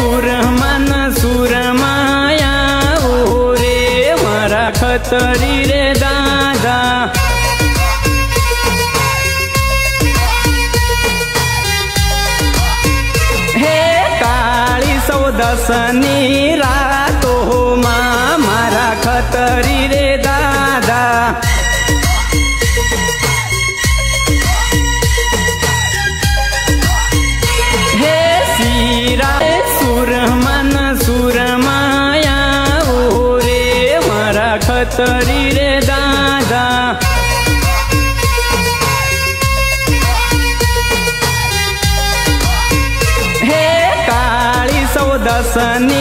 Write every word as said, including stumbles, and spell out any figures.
Surman सुरमाया ओ रे मारा खतरी रे दादा। हे काली सौदसनी रातो मां मारा खतरी रे दादा। हे सीरा सुरमन सुरमाया ओ रे मारा खतरी रे दादा। हे काली सौदसनी